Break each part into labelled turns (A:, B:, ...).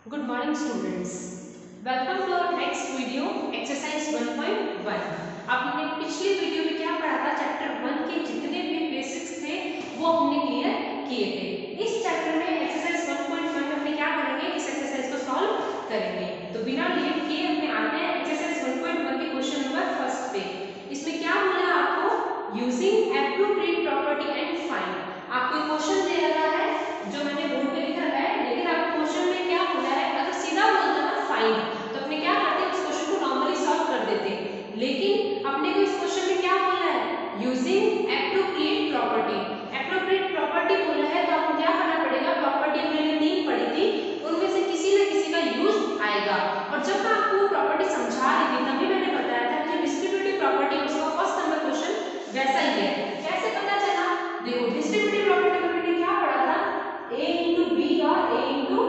A: Good morning students. Welcome to our next video exercise 1.1. आपने पिछली video में क्या पढ़ा था? चैप्टर 1 के जितने भी बेसिक्स थे वो हमने क्लियर किए थे। इस चैप्टर में एक्सरसाइज 1.1 में हमने क्या करेंगे? इस एक्सरसाइज को सॉल्व करेंगे। तो बिना लेट किए हमने आते हैं एक्सरसाइज 1.1 के क्वेश्चन नंबर फर्स्ट पे। इसमें क्या बोला आपको? Using appropriate property and find. आपको क्वेश्चन दे रखा है जो मैंने बोर्ड पे लिखा है, लेकिन आपको क्वेश्चन में क्या बोला है? अगर सीधा बोलता ना फाइंड, तो अपने क्या करते हैं? उस क्वेश्चन को नॉर्मली सॉल्व कर देते। लेकिन अपने को इस क्वेश्चन में क्या बोला है? Using appropriate property. Appropriate property बोला है तो आपको क्या करना पड़ेगा? प्रॉपर्टी हमने जो नहीं पढ़ी थी उनमें से किसी न किसी का यूज आएगा। और जब मैं आपको प्रॉपर्टी समझा रही थी तभी मैंने बताया था कि डिस्ट्रीब्यूटिव प्रॉपर्टी उसका फर्स्ट नंबर क्वेश्चन वैसा ही है। कैसे पता चला? देखो, डिस्ट्रीब्यूटिव प्रॉपर्टी में मैंने क्या पढ़ा था? a into b और a into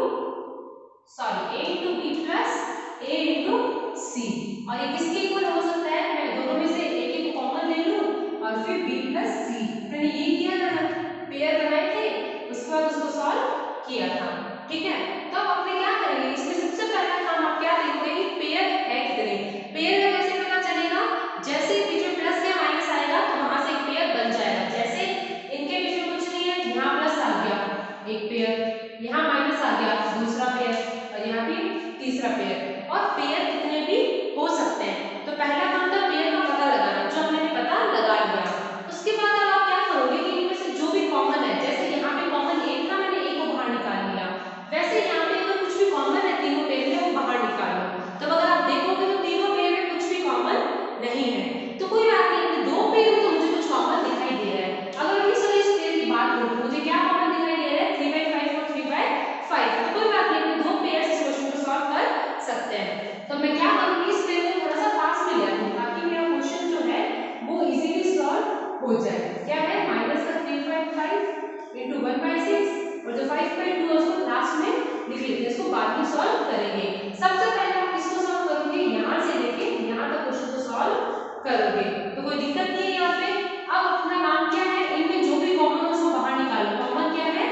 A: b plus a into c। और ये किसके इक्वल हो सकता है? मैं दोनों में से एक एक को कॉमन ले लूं और फिर b plus c। मैंने ये किया था, पेयर बनाए थे, उसके बाद उसको सॉल्व किया था। ठीक है, तो अब अपने क्या करेंगे? इसमें सबसे पहला काम आप क्या देखोगे कि पेयर है कितने। पेयर का कैसे पता चलेगा? जैसे ही बीच में प्लस या माइनस आएगा तो वहां से एक पेयर बन जाएगा। जैसे इनके बीच में कुछ नहीं है, यहाँ प्लस आ गया एक पेयर, यहाँ माइनस आ गया दूसरा पेयर और यहाँ भी तीसरा पेयर। और पेयर कितने भी हो सकते हैं। तो पहला काम था पेयर का पता लगाना, जो हमने पता लगा लिया। उसके बाद अब आप क्या करोगे कि इनमें से जो भी कॉमन है, जैसे यहाँ पे कॉमन एक था, मैंने एक को बाहर निकाल लिया, वैसे यहाँ पे अगर कुछ भी कॉमन है तीनों पेयर में वो बाहर निकाल लो। तब अगर आप देखोगे तो तीनों पेयर में कुछ भी कॉमन नहीं है। तो कोई बात नहीं, दो पेयर में तो मुझे कुछ कॉमन दिखाई दे रहा है। अगर मैं इस पेयर की बात करूँ मुझे क्या कॉमन दिखाई दे रहा है? 3/5 और 3/5। तो कोई बात नहीं, दो पेयर से इस क्वेश्चन को सॉल्व कर सकते हैं। तो मैं क्या करूंगी? इस पेयर को थोड़ा सा पास में ले आऊंगी ताकि मेरा क्वेश्चन जो है वो इजीली सॉल्व हो जाए। क्या है? माइनस का 3/5 into 1/6 और जो 5/2 है उसको लास्ट में लिख लेते हैं, इसको बाद में सॉल्व करेंगे। सबसे पहले आप किसको सॉल्व करोगे? यहाँ से लेके यहाँ तक क्वेश्चन को सॉल्व करोगे, तो कोई दिक्कत नहीं है यहाँ पे। अब अपना काम क्या है? इनमें जो भी कॉमन हो उसको बाहर निकालो। कॉमन क्या है?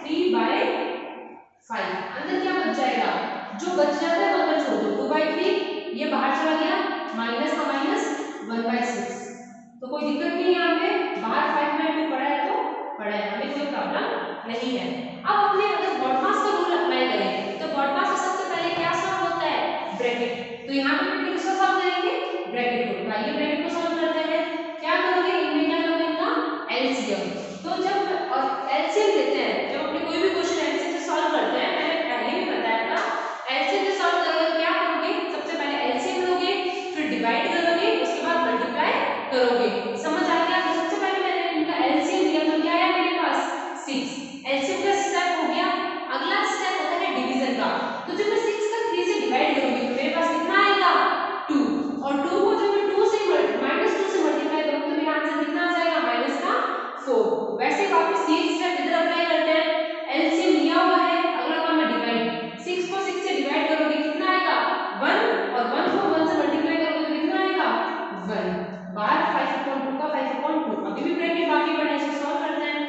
A: 3/5। अंदर क्या बच जाएगा? जो बच जाता है वो अंदर छोड़ दो। 2/3 ये बाहर चला गया, माइनस का माइनस 1/6। तो कोई दिक्कत नहीं है यहाँ पे, बाहर 5/2 पड़ा है तो पड़ा है, हमें कोई प्रॉब्लम नहीं है। अब अपने अगर बॉडमास का रूल अप्लाई करें तो बॉडमास में सबसे पहले क्या सॉल्व होता है? ब्रैकेट। तो यहाँ पे ब्रैकेट किसको सॉल्व करेंगे? ब्रैकेट को। आइए ब्रैकेट को सॉल्व करते हैं। क्या करोगे? इनमें क्या करोगे? इनका एलसीएम। तो जब और एलसीएम लेते हैं, जब अपने कोई भी क्वेश्चन एलसीएम से सॉल्व करते हैं, मैंने पहले भी बताया था एलसीएम से सॉल्व करोगे तो क्या करोगे? सबसे पहले एलसीएम लोगे, फिर डिवाइड करोगे, उसके बाद मल्टीप्लाई करोगे। समझ आ गया? तो सबसे पहले मैंने इनका एलसीएम लिया तो क्या है मेरे पास? 6। एलसीएम का स्टेप हो गया। अगला स्टेप होता है डिवीजन का। तो जब मैं 6 का 3 से डिवाइड करूंगी तो मेरे पास कितना आएगा? 2। और 2 को जब मैं 2 से -2 से मल्टीप्लाई करूंगी तो मेरा आंसर कितना आ जाएगा? माइनस का 4। वैसे वापस ये स्टेप इधर अप्लाई करते हैं। एलसीएम लिया हुआ है, अगला काम है डिवाइड। 6 को 6 से डिवाइड करोगे कितना आएगा? 1। और 1 को 1 से मल्टीप्लाई करोगे तो कितना आएगा? 1। बाहर 5/2 का 5/2। अभी भी ब्रैकेट बाकी पड़ा है, इसको सॉल्व करते हैं।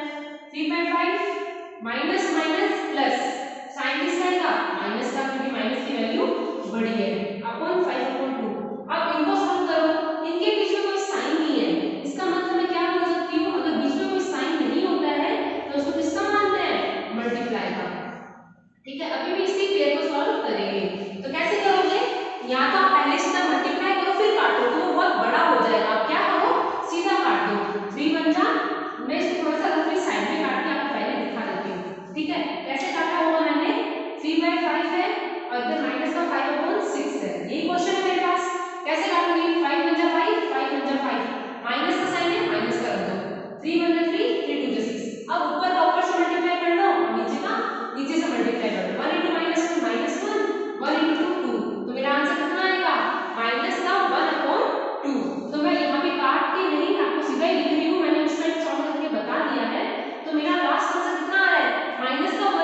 A: 3/5 माइनस माइनस प्लस, साइन किसका आएगा? माइनस का, क्योंकि माइनस की वैल्यू बड़ी है, अपॉन 5/2। अब इनको सॉल्व करो, इनके बीच में कोई साइन नहीं है, इसका मतलब मैं क्या बोल सकती हूँ? अगर बीच में कोई साइन नहीं होता है तो उसको किसका मानते हैं? मल्टीप्लाई का। ठीक है, अभी भी इसी पेयर को सॉल्व करेंगे। तो कैसे करोगे? यहाँ तो आप पहले सीधा मल्टीप्लाई करो फिर काटो, तो वो बहुत बड़ा हो जाएगा। आप क्या करो? सीधा काट दो। 3 बन जा, मैं इसको थोड़ा सा अपनी साइड में काट के आपको पहले दिखा देती हूँ। ठीक है, कैसे काटा हुआ मैंने? 3/5 है और इधर माइनस का 5/6 है। यही क्वेश्चन है मेरे पास। कैसे काटूंगी? 5 बन जा 5, 5 बन जा 5, माइनस का साइन है माइनस कर दो। 3 बन जा 3, 3 2 जा 6। अब ऊपर का ऊपर से मल्टीप्लाई कर लो और नीचे का नीचे से मल्टीप्लाई कर लो। 1 into -1 -1, 1 into 2, तो मेरा आंसर कितना आएगा? माइनस का 1/2। तो मैं यहाँ पे काट के नहीं, आपको सीधा ही लिख रही हूँ, मैंने उसमें सॉल्व करके बता दिया है। तो मेरा लास्ट आंसर कितना आ रहा है? माइनस का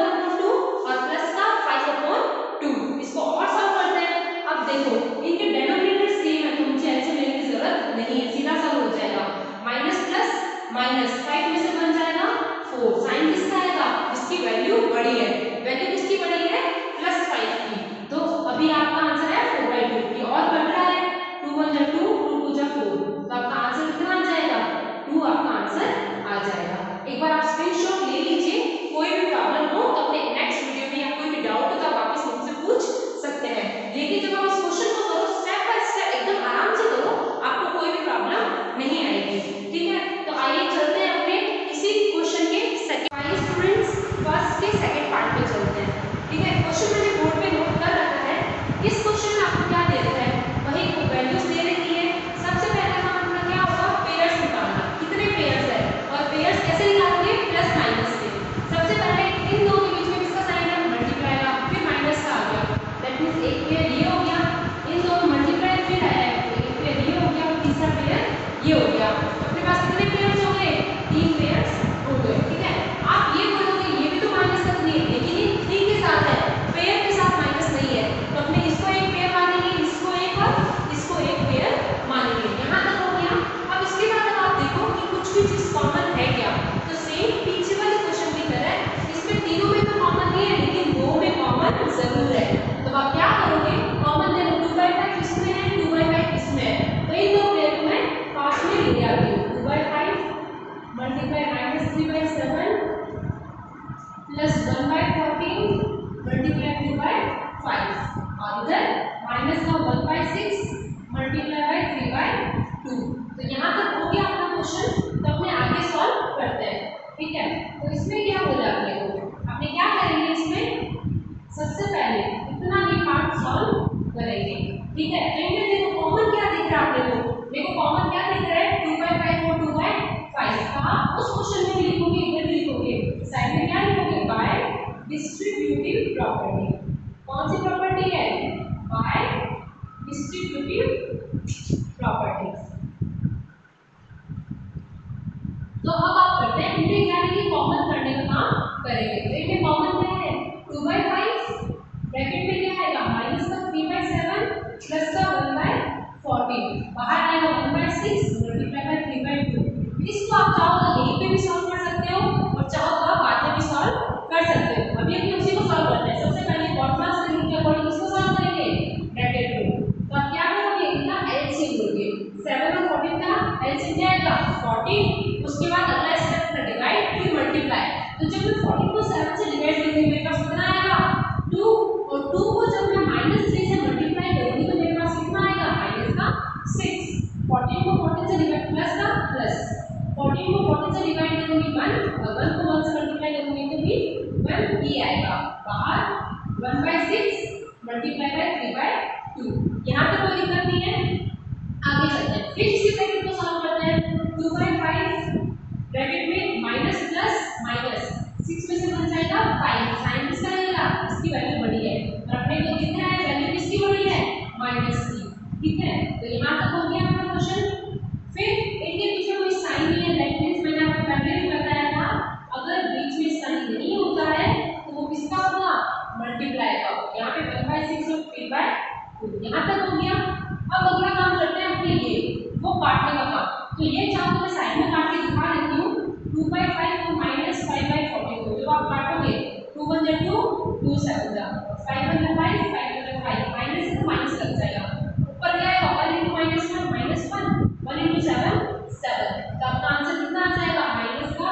A: ठीक है। तो इनमें देखो कॉमन क्या दिख रहा है आपने को, देखो कॉमन क्या दिख रहा है 2/5 और 2/5 कहा उस क्वेश्चन में भी लिखोगे, इधर भी लिखोगे, साइड में क्या लिखोगे बाय डिस्ट्रीब्यूटिव प्रॉपर्टी। कौन सी प्रॉपर्टी है, बाय डिस्ट्रीब्यूटिव प्रॉपर्टी। तो अब आप करते हैं इनमें क्या है कि कॉमन करने का काम करेंगे। तो इनमें कॉमन क्या है 2/5 ब्रैकेट में क्या आएगा माइनस का 3/7 प्लस का 1/14 बाहर आएगा 1/6 मल्टीप्लाई बाय 3/2। इसको आप चाहो तो यहीं पे भी सॉल्व कर सकते हो और चाहो तो आप बाद में भी सॉल्व कर सकते हो। अभी अपने उसी को सॉल्व करते हैं। सबसे पहले फॉर्मूला से रूल के अकॉर्डिंग इसको सॉल्व करेंगे ब्रैकेट में। तो आप क्या करोगे इनका एलसीएम लोगे, 7 और 14 का एलसीएम क्या आएगा 14। उसके बाद अगला स्टेप है डिवाइड फिर मल्टीप्लाई। तो जब मैं 14 को 7 से डिवाइड करूंगी मेरे पास कितना आएगा 2 और 2 को जब मैं -3 से मल्टीप्लाई करूंगी तो मेरे पास कितना आएगा माइनस का 6। 14 को 14 से डिवाइड प्लस का प्लस 14 को 14 से डिवाइड करूंगी 1 और 1 को 1 से मल्टीप्लाई करूंगी तो भी 1 ही आएगा बाहर 1/6 मल्टीप्लाई बाय 3/2। यहां पे कोई दिक्कत नहीं है। आगे चलते हैं फिर इसी ब्रैकेट को सॉल्व करते हैं। 2/5 ब्रैकेट में माइनस प्लस माइनस 6 में से बन जाएगा 5 साइन किसका रहेगा इसकी वैल्यू बड़ी है और अपने को दिख रहा है वैल्यू किसकी बड़ी है माइनस की। ठीक है तो यहां तक हो गया आपका क्वेश्चन। फिर इनके पीछे कोई साइन नहीं है दैट मींस मैंने आपको पहले भी बताया था अगर बीच में साइन नहीं होता है तो वो किसका होगा मल्टीप्लाई का। यहां पे 1/6 और 3/2 यहां तक हो गया। अब अगला काम करते हैं अपने ये वो काटने का काम। तो ये चाहो तो मैं साइड में काट के दिखा देती हूँ 2/5 और -5/14 को जब आप काटोगे 2 1 जा 2 2 7 जा 5 1 5 5 1 5 माइनस से माइनस लग जाएगा ऊपर क्या आएगा 1 × -1 -1 1 × 7 7। तो आपका आंसर कितना आ जाएगा माइनस का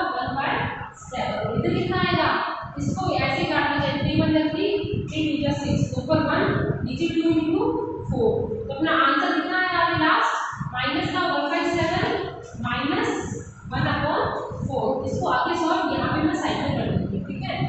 A: 1/7। इधर कितना आएगा इसको ऐसे काटना चाहिए 3 1 जा 3 3 2 जा 6 ऊपर 1 नीचे 2 × 4। तो अपना आंसर कितना आएगा अभी लास्ट माइनस का 1/7 माइनस 1/4। इसको आगे सॉल्व यहाँ पे मैं साइड में कर दूंगी। ठीक है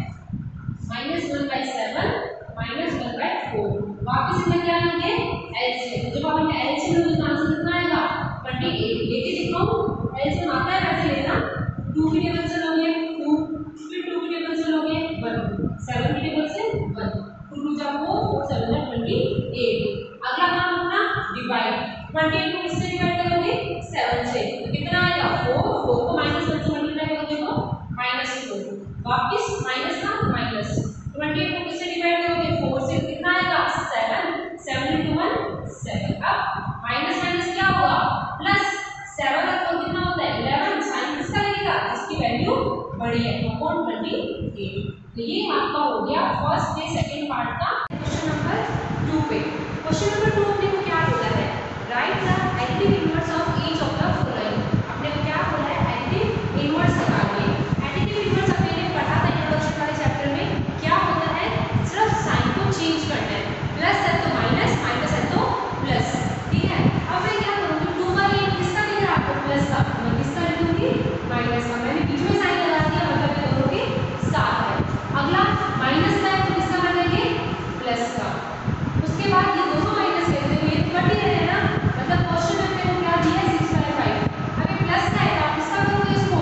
A: माइनस 1/7 माइनस 1/4 वापस इधर क्या लेंगे एलसीएम। जब आप इनका एलसीएम लोगे तो आंसर कितना आएगा 28। लेके दिखाऊं एलसीएम आता है वैसे लेना 2 के टेबल से लोगे 2 फिर 2 के टेबल से लोगे 1 7 के टेबल से 1 2 2 जा 4 4 7 जा 28। अगला काम अपना डिवाइड 28 को किससे डिवाइड करोगे 7 से तो कितना आएगा 4 4 को -1 से मल्टीप्लाई करोगे तो -4 वापस माइनस का माइनस 28 को किससे डिवाइड करोगे 4 से कितना आएगा 7 7 × 1 7। अब माइनस माइनस क्या होगा प्लस 7 और 4 कितना होता है 11 साइन किसका लगेगा जिसकी वैल्यू बड़ी है अपॉन 28। तो ये आपका हो गया फर्स्ट डे सेकंड पार्ट का क्वेश्चन नंबर 2 पे। क्वेश्चन नंबर 2 अपने को क्या बोला है right the additive inverse of each of the following. अपने को क्या बोला है एडिटिव इनवर्स निकालिए। एडिटिव इनवर्स अपने ने पढ़ा था इंट्रोडक्शन वाले चैप्टर में क्या होता है सिर्फ साइन को चेंज करना है प्लस है तो माइनस माइनस है तो प्लस। ठीक है अब मैं क्या करूंगी 2 का ये किसका दिख रहा है आपको प्लस का मैं किसका लिखूंगी माइनस का। मैंने बीच में साइन लगा दिया मतलब ये दोनों के साथ है। अगला माइनस का है तो किसका लगाएंगे प्लस का। उसके बाद ये दोनों माइनस लेते हुए कट ही रहे ना मतलब क्वेश्चन में मैंने क्या दिया है 6/5। अभी प्लस का है तो आप किसका करोगे इसको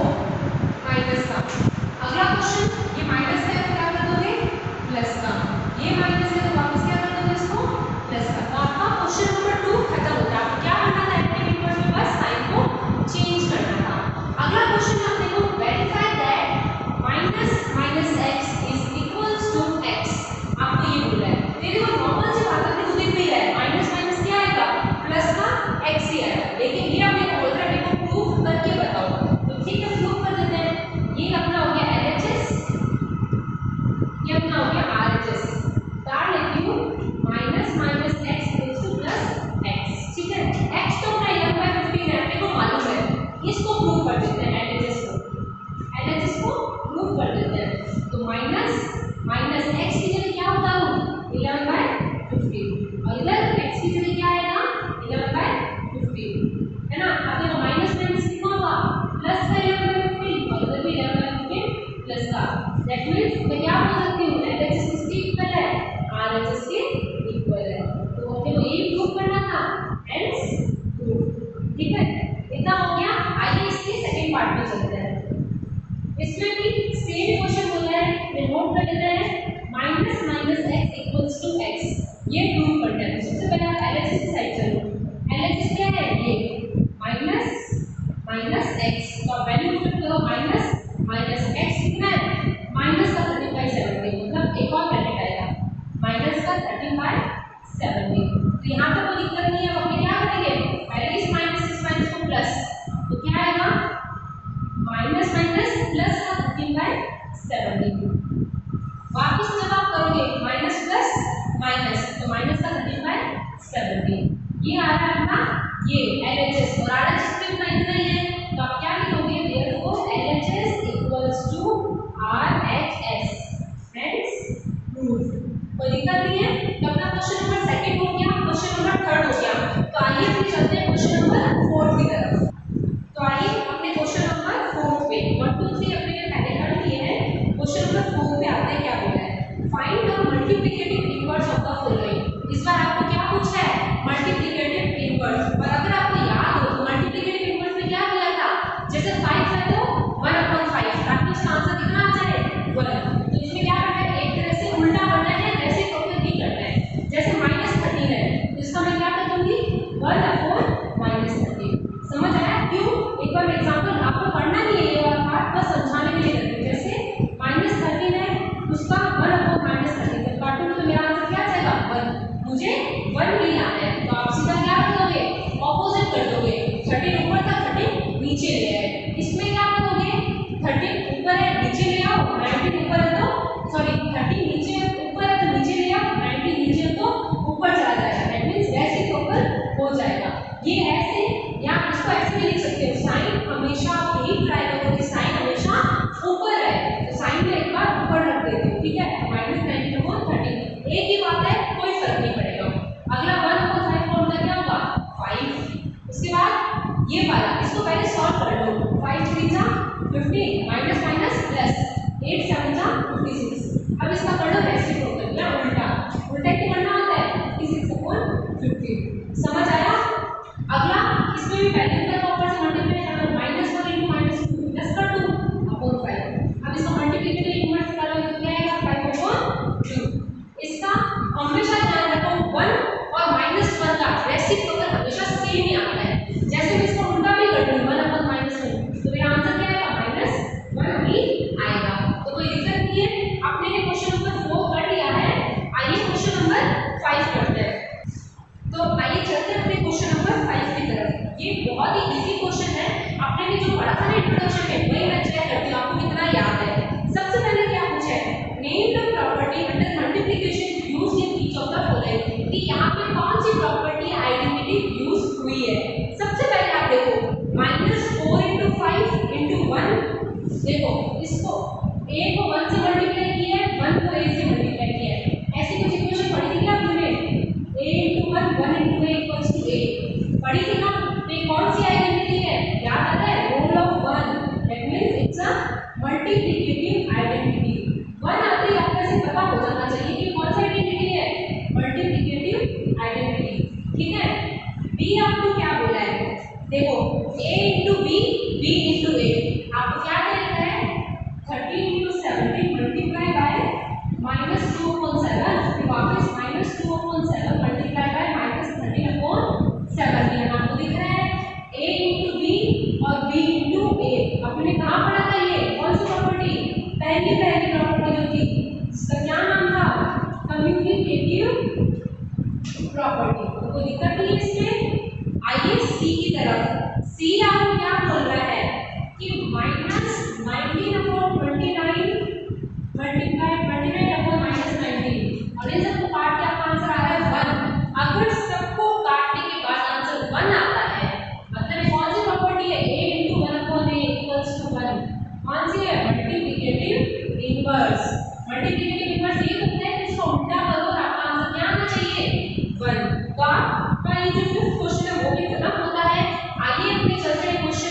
A: माइनस का। अगला क्वेश्चन ये माइनस है तो क्या कर दोगे प्लस का। ये माइनस है तो वापस क्या कर दोगे इसको प्लस का। तो आपका क्वेश्चन नंबर 2 खत्म होता है। आपको क्या करना था एडिटिव इनवर्स में बस साइन को चेंज करना था। अगला क्वेश्चन अपने को verify that minus minus x is equals to x. आपको ये बोला है देखो नॉर्मल सी बात अपने को दिख भी रहा है माइनस माइनस क्या आएगा प्लस का एक्स ही आएगा लेकिन ये अपने को बोल रहा है देखो प्रूफ करके बताओ। तो ठीक है प्रूफ कर देते हैं। ये अपना हो गया LHS ये अपना हो गया RHS। डाल लेती हूँ minus minus x is to plus x. ठीक है एक्स तो अपना 11/15 है अपने को मालूम है इसको प्रूफ कर देते हैं LHS को प्रूफ कर देते हैं। तो माइनस माइनस एक्स की जगह क्या होता है 11/15 और इधर एक्स की जगह क्या आएगा 11/15 है ना। अब देखो माइनस माइनस कितना होगा प्लस का 11/15 और इधर भी 11/15 प्लस का। दैट मींस मैं क्या बोल सकती हूँ LHS किसके इक्वल है RHS के इक्वल है। तो अपने को ये प्रूफ करना टू एक्स, ये प्रूव करना है। सबसे पहले आप एलएचएस की साइड चलो। एलएचएस क्या है, ये माइनस एक्स, तो वैल्यू पुट करो माइनस एक्स कितना है, माइनस का 13/17, मतलब एक और ब्रैकेट आएगा माइनस का 13/17। तो यहाँ पे कोई दिक्कत नहीं है, हम क्या करेंगे, पहले इस माइनस को प्लस, तो क्या आएगा माइनस प्लस का 13/17। वापस जब आप करोगे माइनस प्लस माइनस, तो माइनस का 13/17, ये आ रहा है अपना ये एलएचएस, और आरएचएस भी इतना ही है, तो आप क्या लिखोगे, therefore LHS equals to RHS, friends proof. कोई दिक्कत नहीं है। तो अपना क्वेश्चन नंबर सेकंड हो गया, क्वेश्चन नंबर थर्ड हो गया। तो आइए फिर चलते हैं क्वेश्चन नंबर फोर्थ की तरफ। तो आइए अपने क्वेश्चन नंबर फोर्थ पे 1 2 3 अपने पहले कर लिए हैं, क्वेश्चन नंबर फोर्थ पे आते हैं। क्या बोला है, find the multiplicative inverse of the following. इस बार आपको क्या पूछा है, मल्टीप्लिकेटिव इनवर्स। और अगर आपको याद हो तो मल्टीप्लिकेटिव इनवर्स में क्या किया था, जैसे 5 है तो 1/5, ताकि इसका आंसर कितना आ जाए 1। तो इसमें क्या करना है, एक तरह से उल्टा करना है, रेसिप्रोकल करना है। जैसे -13 है तो इसका मैं क्या कर दूंगी 1/-13। समझ आया क्यों, एक बार एग्जांपल आपको पढ़ना नहीं है ये वाला पार्ट, बस समझाने के लिए करते हैं। जैसे -13 है उसका 1/-13 तक काटूंगी तो मेरा आंसर क्या आ जाएगा 1, मुझे 1 नहीं आना है, तो आप सीधा क्या कर दोगे, ऑपोजिट कर दोगे, 13 ऊपर था 13 नीचे ले आए। इसमें क्या करोगे, 13 ऊपर है नीचे ले आओ, 19 ऊपर है तो सॉरी 13 नीचे ऊपर है तो नीचे ले आओ, 19 नीचे है तो ऊपर चला जाएगा, दैट मींस रेसिप्रोकल हो जाएगा। ये ऐसे, या इसको ऐसे भी लिख सकते हो, साइन हमेशा आप यही ट्राई करो कि साइन हमेशा ऊपर है, तो साइन में एक बार ऊपर रख देते हो, ठीक है, -19/13 एक ही बात है, कोई फर्क नहीं पड़ेगा। अगला 1/5 का मतलब क्या होगा 5। उसके बाद ये वाला, इसको पहले सॉल्व कर लो, 5 3 जा 15, माइनस माइनस प्लस 8 7 जा 56। अब इसका कर लो रेसिप्रोकल या उल्टा, उल्टा क्यों करना होता है, 56/15। समझ आया। अगला इसमें भी वैल्यू का ऊपर से मल्टीप्लाई करना, -1 × -2 प्लस कर दूं अपॉन 5। अब इसका मल्टीप्लिकेटिव इनवर्स करो तो क्या आएगा 5/2। इसका हमेशा ध्यान रखो 1 और -1 का रेसिप्रोकल हमेशा सेम ही आता है। जैसे मैं इसको उल्टा भी कर दूं 1/-1 तो मेरा आंसर क्या आएगा -1 ही आएगा। तो कोई दिक्कत नहीं है, आपने ये क्वेश्चन नंबर 4 कर लिया है। आइए क्वेश्चन नंबर 5 करते हैं। तो आइए चलते हैं अपने क्वेश्चन नंबर 5 की तरफ। ये बहुत ही इजी क्वेश्चन है, आपने भी जो पढ़ा था ना इंट्रोडक्शन में, वही मैं चेक करती हूँ आपको कितना याद है। सबसे पहले क्या पूछा है, name the property under multiplication used in each of the following. कि यहाँ पे कौन सी प्रॉपर्टी आइडेंटिटी यूज हुई है। सबसे पहले आप देखो -4 × 5 × 1, देखो इसको a को 1 से मल्टीप्लाई किया है, 1 को a से मल्टीप्लाई किया है। ऐसी कुछ इक्वेशन पढ़ी थी क्या आपने, a × 1 1 × a = a पढ़ी थी ना। तो ये कौन सी आइडेंटिटी है, याद आता है, rule of 1, that means it's a multiplicative identity. 1 आते ही आपको ऐसे पता हो जाना चाहिए कि कौन सी आइडेंटिटी है, मल्टीप्लिकेटिव आइडेंटिटी, ठीक है। b आपको क्या बोला है, देखो a × b b × a, आपको क्या देखना है 13 × 17 मल्टीप्लाई बाय -2/7, फिर वापस -2/7 मल्टीप्लाई बाय -13/7। आपको दिख रहा है a × b और b × a। आपने कहाँ पढ़ा था, ये कौन सी प्रॉपर्टी, पहली प्रॉपर्टी जो थी, इसका क्या नाम था, कम्युनिकेटिव प्रॉपर्टी। तो कोई दिक्कत नहीं है इसमें। आइए सी की तरफ। सी आपको क्या बोल रहा है कि -19/29 मल्टीप्लाई 29/-19, और इन सबको काट के आपका आंसर आ रहा है 1। अगर सबको काटने के बाद आंसर 1 आता है, मतलब कौन सी प्रॉपर्टी है, a × 1/a = 1। कौन सी है, मल्टीप्लिकेटिव इनवर्स। मल्टीप्लिकेटिव इनवर्स ये होता है कि इसको उल्टा करो और आपका आंसर क्या आना चाहिए 1। तो आपका ये जो फिफ्थ क्वेश्चन है वो भी खत्म होता है। आइए अपने चलते हैं क्वेश्चन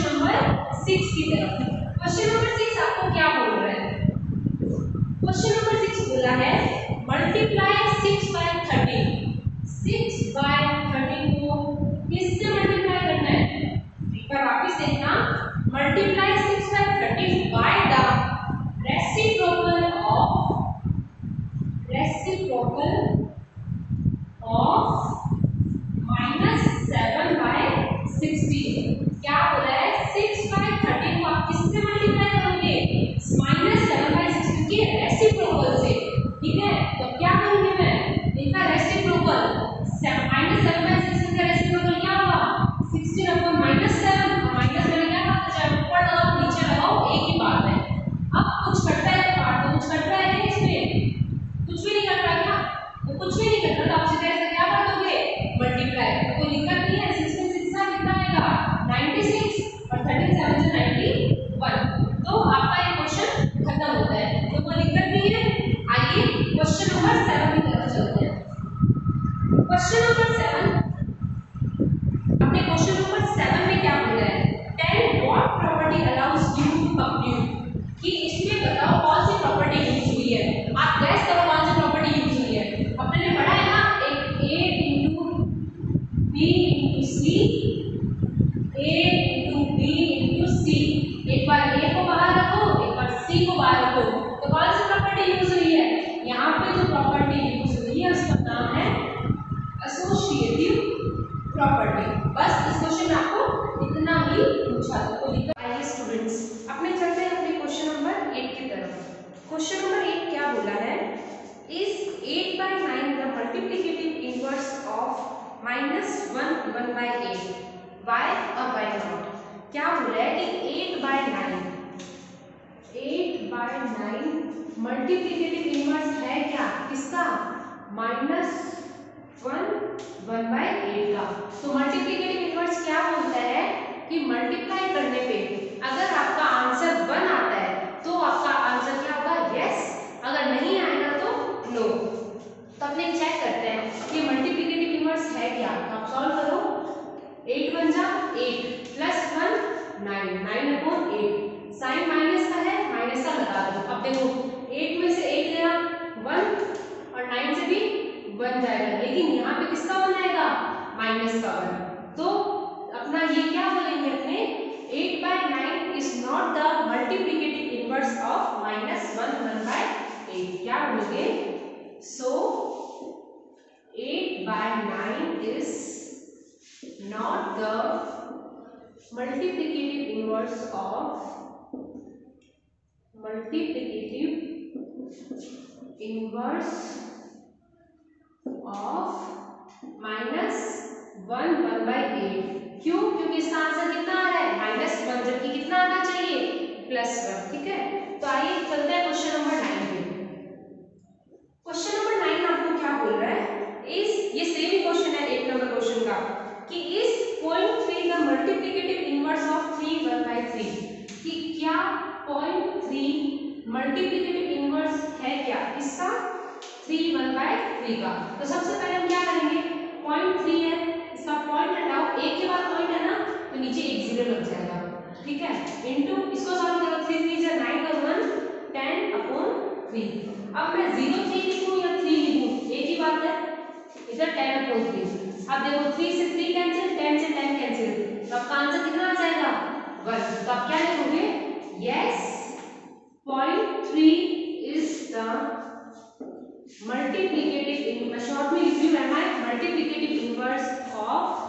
A: क्वेश्चन नंबर 7, अपने क्वेश्चन नंबर 7 में क्या बोला है, tell what property allows you to compute, कि इसमें बताओ कौन सी प्रॉपर्टी यूज हुई है, आप गैस करो कौन सी प्रॉपर्टी यूज हुई है। अपने ने पढ़ा है ना, एक a into b into c, a into b into c, एक बार a को बाहर रखो एक बार c को बाहर रखो, तो कौन सी प्रॉपर्टी यूज हुई है, यहाँ पे जो प्रॉपर्टी यूज हुई है उसका नाम है एसोसिएटिव प्रॉपर्टी। बस इस क्वेश्चन में आपको इतना ही पूछा था, कोई दिक्कत। आइए स्टूडेंट्स, अपने चलते हैं अपने क्वेश्चन नंबर 8 की तरफ। क्वेश्चन नंबर 8 क्या बोला है, is 8/9 the multiplicative inverse of -1 1/8 why और बाय नॉट। क्या बोला है कि 8/9 मल्टीप्लिकेटिव इनवर्स है क्या, किसका, -1 1/8 का। तो मल्टीप्लिकेटिव इनवर्स क्या बोलता है कि मल्टीप्लाई करने पे अगर आपका आंसर 1 आता है तो आपका आंसर क्या होगा, यस, अगर नहीं आएगा तो नो। तो अपने चेक करते हैं कि मल्टीप्लिकेटिव इनवर्स है क्या। तो आप सॉल्व करो, 8 1 जा 8 प्लस 1 9 9/8, साइन माइनस का है माइनस का लगा दो। अब देखो 8 में से 8 गया 1 और 9 से भी 1 जाएगा, लेकिन यहाँ पे किसका 1 आएगा, माइनस का 1। तो अपना ये क्या बोलेंगे अपने, 8/9 is not the multiplicative inverse of -1 1/8। क्या बोलोगे, so 8/9 is not the multiplicative inverse of -1 1/8। क्यों, क्योंकि इसका आंसर कितना आ रहा है, -1, जबकि कितना आना चाहिए, +1। ठीक है, तो आइए चलते हैं क्वेश्चन नंबर 9 पे। क्वेश्चन नंबर 9 आपको क्या बोल रहा है, इस ये सेम ही क्वेश्चन है 1 नंबर क्वेश्चन का, कि is 0.3 the multiplicative inverse of 3 1/3, कि क्या 0.3 मल्टीप्लिकेटिव इनवर्स है क्या, किसका, 3 1/3 का। तो सबसे पहले हम क्या करेंगे, 0.3 है, इसका पॉइंट हटाओ, एक के बाद पॉइंट है ना तो नीचे एक जीरो लग जाएगा। ठीक है, इनटू इसको सॉल्व करो, 3 3 जा 9 और 1 10/3। अब मैं 0 3 लिखूं या 3 लिखूं, एक ही बात है, इधर 10/3। अब देखो 3 से 3 कैंसिल, 10 से 10 कैंसिल, तो आपका आंसर कितना आ जाएगा, 1। तो आप क्या लिखोगे, यस 0.3 इज द मल्टीप्लिकेटिव, मैं शॉर्ट में लिख रही हूं, मल्टीप्लिकेटिव इनवर्स ऑफ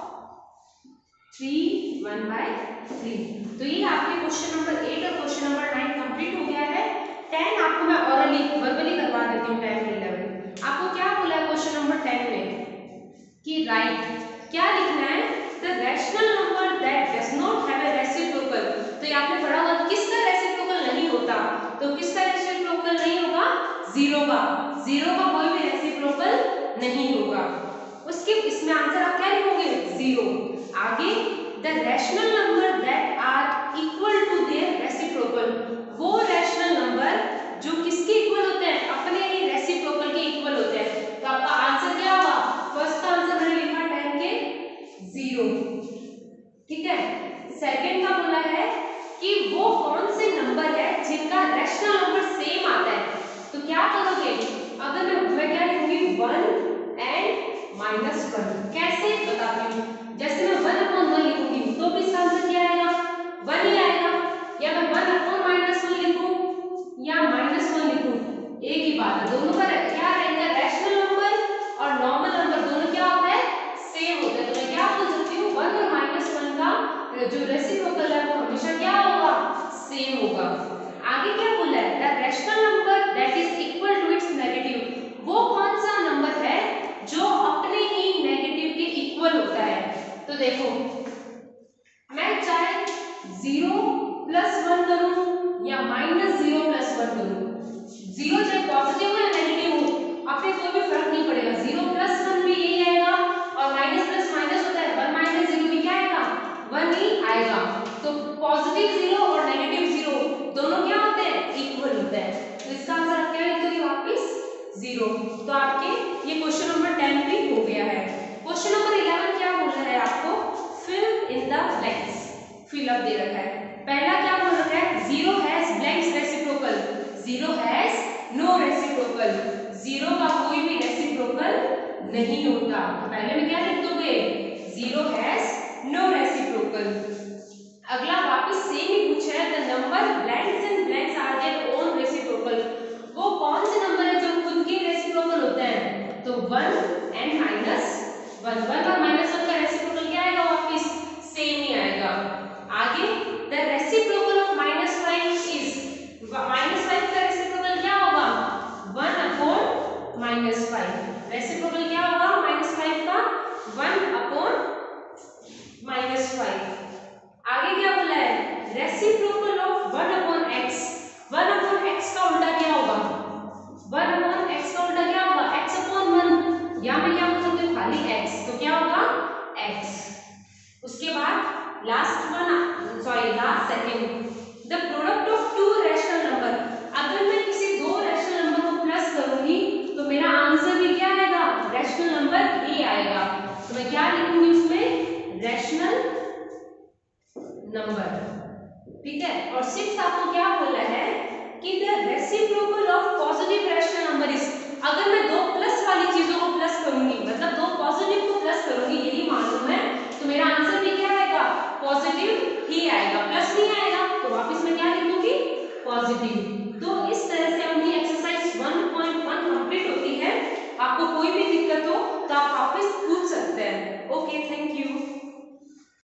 A: 3 1/3। तो ये आपके क्वेश्चन नंबर 8 और क्वेश्चन नंबर 9 कंप्लीट हो गया है। 10 आपको मैं ऑरली वर्बली करवा देती हूँ, 10 11। आपको क्या बोला है क्वेश्चन नंबर 10 में, कि राइट क्या लिखना है, the rational number that does not have a reciprocal. तो ये आपने पढ़ा होगा किसका रेसिप्रोकल नहीं होता, तो किसका रेसिप्रोकल नहीं होगा, 0 का। 0 का कोई भी रेसिप्रोकल नहीं होगा, उसके इसमें आंसर आप क्या लिखोगे, 0। आगे the rational number that are equal to their reciprocal, वो रैशनल नंबर जो किसके इक्वल होते हैं, अपने ही रेसिप्रोकल के इक्वल होते हैं। तो आपका आंसर क्या होगा, फर्स्ट का आंसर मैंने लिखा 10 के 0। ठीक है, सेकंड का बोला है कि वो कौन से नंबर है जिनका रैशनल नंबर सेम आता है। तो क्या करोगे, अगर मैं क्या लिखूंगी, 1 नहीं होता। तो पहले में क्या लिख दोगे, 0 हैज नो रेसिप्रोकल। अगला वापस सेम ही पूछा है, the number blanks and blanks are their own reciprocal. वो कौन से नंबर है जो खुद के रेसिप्रोकल होते हैं, तो 1 एंड -1। 1 और -1 का रेसिप्रोकल क्या आएगा, वापस सेम ही आएगा। आगे द रेसिप्रोकल ऑफ -5 इज, -5 का रेसिप्रोकल क्या होगा, 1/-5। रेसिप्रोकल क्या होगा -5 का, 1/-5। आगे क्या बोला है, रेसिप्रोकल ऑफ 1/x। 1/x का उल्टा क्या होगा, 1/x का उल्टा क्या होगा, x/1। या मैं क्या बोलूंगी, खाली x, तो क्या होगा x। उसके बाद last second, the product of two rational number. अगर मैं किसी दो रैशनल नंबर को प्लस करूंगी तो मेरा आंसर भी क्या आएगा, रैशनल नंबर a आएगा। तो मैं क्या लिखूंगी उसमें, रैशनल नंबर। ठीक है। और 6 आपको क्या बोला है कि the reciprocal of positive rational number is, अगर मैं दो प्लस वाली चीजों को प्लस करूंगी, मतलब दो पॉजिटिव को प्लस